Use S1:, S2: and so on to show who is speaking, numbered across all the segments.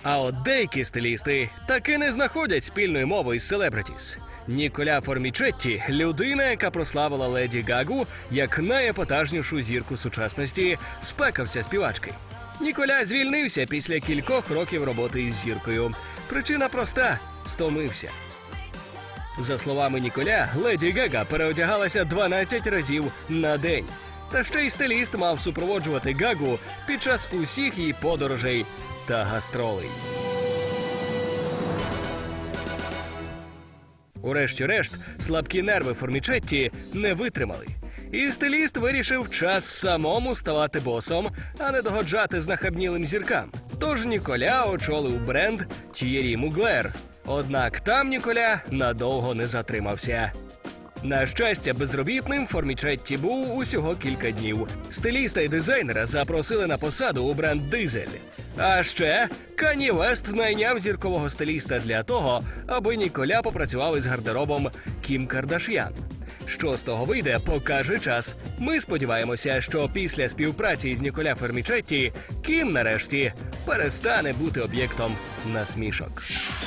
S1: А от деякі стилісти таки не знаходять спільної мови із селебритіс. Ніколя Формічетті – людина, яка прославила Леді Гагу як найепатажнішу зірку сучасності, спекався співачки. Ніколя звільнився після кількох років роботи із зіркою. Причина проста – стомився. За словами Ніколя, Леді Гага переодягалася 12 разів на день. Та ще й стиліст мав супроводжувати Гагу під час усіх її подорожей та гастролей. Урешті-решт, слабкі нерви Формічетті не витримали. І стиліст вирішив час самому ставати босом, а не догоджати знахабнілим зіркам. Тож Ніколя очолив бренд Thierry Mugler. Однак там Ніколя надовго не затримався. На щастя, безробітним Формічетті був усього кілька днів. Стиліста і дизайнера запросили на посаду у бренд «Дизель». А ще Кан'є Вест найняв зіркового стиліста для того, аби Ніколя попрацював із гардеробом Кім Кардаш'ян. Що з того вийде, покаже час. Ми сподіваємося, що після співпраці з Ніколя Формічетті Кім нарешті перестане бути об'єктом насмішок.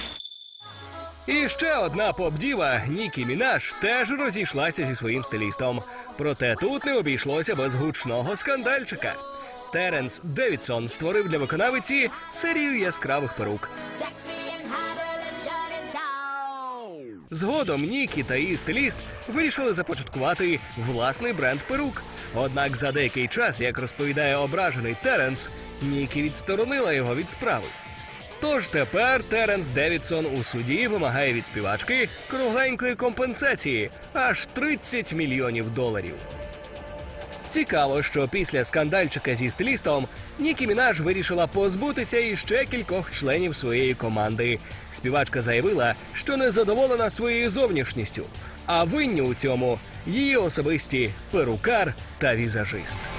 S1: І ще одна поп-діва Нікі Мінаж теж розійшлася зі своїм стилістом. Проте тут не обійшлося без гучного скандальчика. Теренс Девідсон створив для виконавиці серію яскравих перук. Згодом Нікі та її стиліст вирішили започаткувати власний бренд перук. Однак за деякий час, як розповідає ображений Теренс, Нікі відсторонила його від справи. Тож тепер Теренс Девідсон у суді вимагає від співачки кругленької компенсації – аж $30 мільйонів. Цікаво, що після скандальчика зі стилістом Нікі Мінаж вирішила позбутися іще кількох членів своєї команди. Співачка заявила, що не задоволена своєю зовнішністю, а винні у цьому її особисті перукар та візажист.